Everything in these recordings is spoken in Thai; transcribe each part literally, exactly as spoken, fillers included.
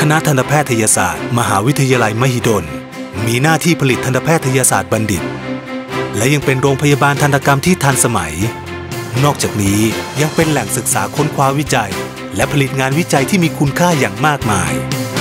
ณะทันตแพทยศาสตร์มหาวิทยาลัยมหิดลมีหน้าที่ผลิตทันตแพทยศาสตร์บัณฑิตและยังเป็นโรงพยาบาลทันตกรรมที่ทันสมัยนอกจากนี้ยังเป็นแหล่งศึกษาค้นคว้าวิจัยและผลิตงานวิจัยที่มีคุณค่าอย่างมากมาย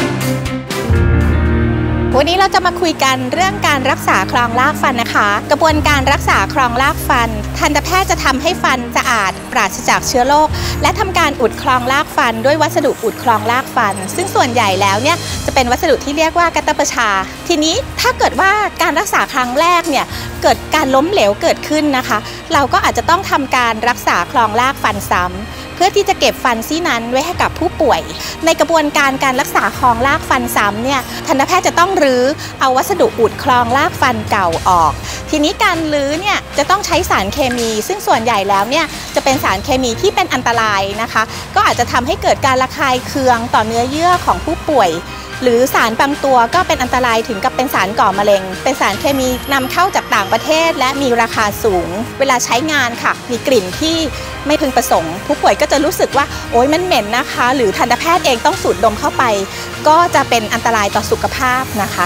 วันนี้เราจะมาคุยกันเรื่องการรักษาครองรากฟันนะคะกระบวนการรักษาครองรากฟันทันตแพทย์จะทำให้ฟันสะอาดปราศจากเชื้อโรคและทำการอุดครองรากฟันด้วยวัสดุอุดครองรากฟันซึ่งส่วนใหญ่แล้วเนี่ยจะเป็นวัสดุที่เรียกว่ากัตตประชาทีนี้ถ้าเกิดว่าการรักษาครั้งแรกเนี่ยเกิดการล้มเหลวเกิดขึ้นนะคะเราก็อาจจะต้องทำการรักษาครองรากฟันซ้ำเพื่อที่จะเก็บฟันซี่นั้นไว้ให้กับผู้ป่วยในกระบวนการการรักษาครองรากฟันซ้ำเนี่ยทันตแพทย์จะต้องรื้อเอาวัสดุอุดครองรากฟันเก่าออกทีนี้การรื้อเนี่ยจะต้องใช้สารเคมีซึ่งส่วนใหญ่แล้วเนี่ยจะเป็นสารเคมีที่เป็นอันตรายนะคะก็อาจจะทำให้เกิดการระคายเคืองต่อเนื้อเยื่อของผู้ป่วยหรือสารบางตัวก็เป็นอันตรายถึงกับเป็นสารก่อมะเร็งเป็นสารเคมีนำเข้าจากต่างประเทศและมีราคาสูงเวลาใช้งานค่ะมีกลิ่นที่ไม่พึงประสงค์ผู้ป่วยก็จะรู้สึกว่าโอ๊ยมันเหม็นนะคะหรือทันตแพทย์เองต้องสูดดมเข้าไปก็จะเป็นอันตรายต่อสุขภาพนะคะ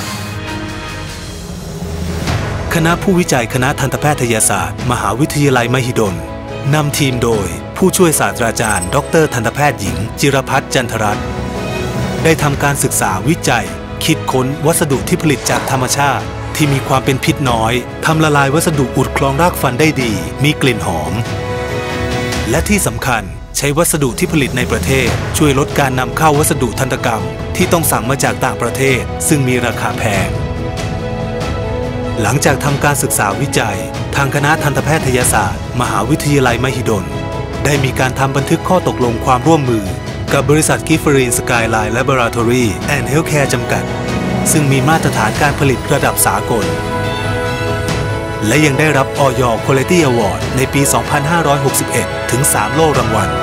คณะผู้วิจัยคณะทันตแพทยศาสตร์มหาวิทยาลัยมหิดลนำทีมโดยผู้ช่วยศาสตราจารย์ดรทันตแพทย์หญิงจิรพัฒน์จันทรัตน์ได้ทำการศึกษาวิจัยคิดค้นวัสดุที่ผลิตจากธรรมชาติที่มีความเป็นพิษน้อยทำละลายวัสดุอุดครองรากฟันได้ดีมีกลิ่นหอมและที่สำคัญใช้วัสดุที่ผลิตในประเทศช่วยลดการนำเข้าวัสดุทันตกรรมที่ต้องสั่งมาจากต่างประเทศซึ่งมีราคาแพงหลังจากทำการศึกษาวิจัยทางคณะทันตแพทยศาสตร์มหาวิทยาลัยมหิดลได้มีการทำบันทึกข้อตกลงความร่วมมือกับบริษัทกิฟเฟอรีนสกายไลน์แลบอราทอรี่แอนด์เฮลท์แคร์จำกัดซึ่งมีมาตรฐานการผลิตระดับสากลและยังได้รับ อย Quality Award ในปี สองพันห้าร้อยหกสิบเอ็ด ถึง สาม โล่รางวัล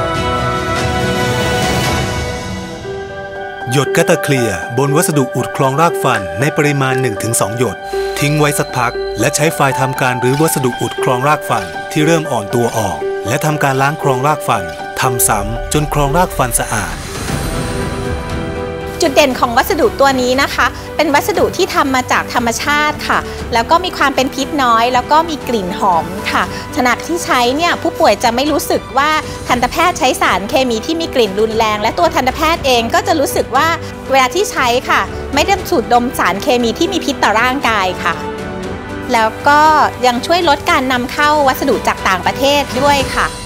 หยดกัตเตอร์เคลียร์บนวัสดุอุดครองรากฟันในปริมาณ หนึ่งถึงสอง หยดทิ้งไว้สักพักและใช้ไฟทำการรื้อวัสดุอุดครองรากฟันที่เริ่มอ่อนตัวออกและทำการล้างครองรากฟันทำซ้ำจนครองรากฟันสะอาดจุดเด่นของวัสดุตัวนี้นะคะเป็นวัสดุที่ทำมาจากธรรมชาติค่ะแล้วก็มีความเป็นพิษน้อยแล้วก็มีกลิ่นหอมค่ะขณะที่ใช้เนี่ยผู้ป่วยจะไม่รู้สึกว่าทันตแพทย์ใช้สารเคมีที่มีกลิ่นรุนแรงและตัวทันตแพทย์เองก็จะรู้สึกว่าเวลาที่ใช้ค่ะไม่ได้สูดดมสารเคมีที่มีพิษต่อร่างกายค่ะแล้วก็ยังช่วยลดการนำเข้าวัสดุจากต่างประเทศด้วยค่ะ